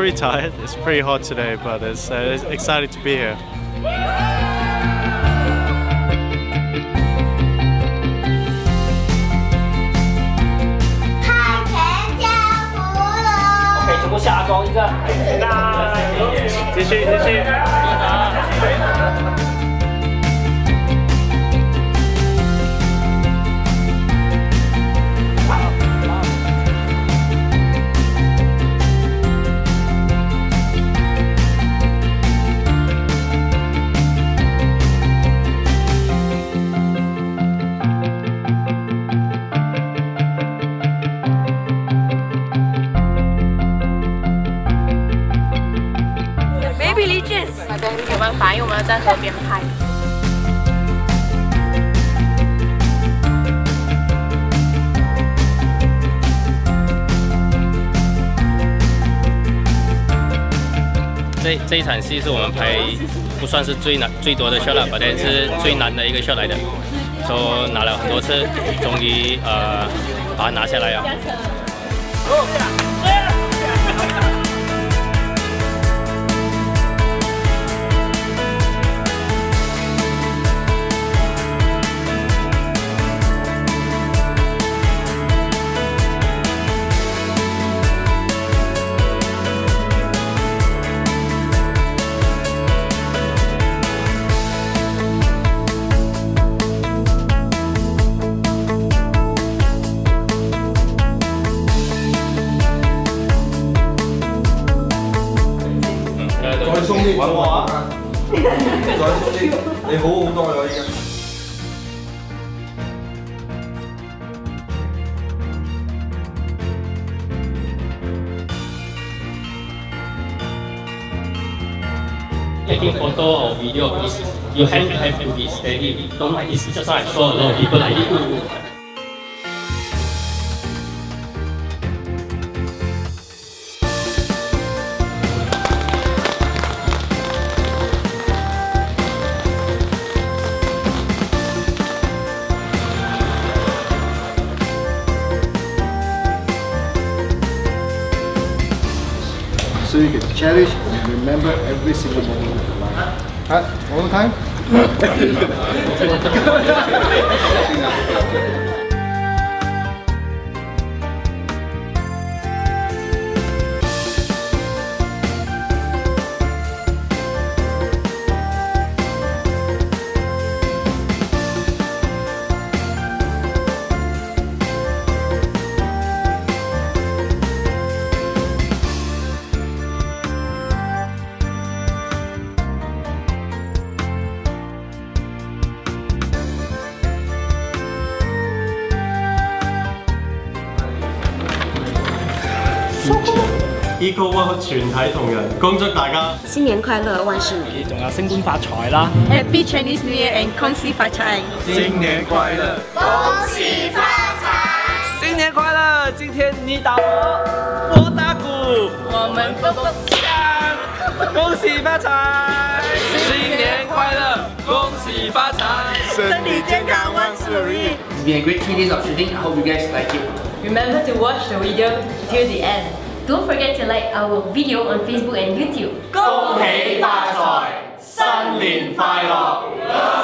pretty tired. It's pretty hot today, but it's exciting to be here. OK， 全部下钩一个，继续。 好的，没有办法，因为我们要在河边拍。 这一场戏是我们拍不算是最多的 shot 了，但是最难的一个 shot 来的，说拿了很多次，终于把它拿下来了。 再鬆啲，揾我啊！再鬆啲，你好好多咗已經。 Taking photo or video is you have to be steady. Don't like this. Just like I saw a lot of people like this. So you can cherish and remember every single moment of your life. Alright, all the time? EcoWorld 全體同仁，恭祝大家新年快樂，萬事如意， 仲有升官發財啦 ！Happy Chinese New Year and 恭喜發財！ 新年快樂！ 恭喜發財！ 新年快樂！今天你打我，我打鼓， 我們蹦蹦锵！ 恭喜發財！新年快樂！恭喜發財！ 身體健康，萬事如意。 It's been a great 3 days of shooting. I hope you guys like it. Remember to watch the video till the end. Don't forget to like our video on Facebook and YouTube. 恭喜發財，新年快樂！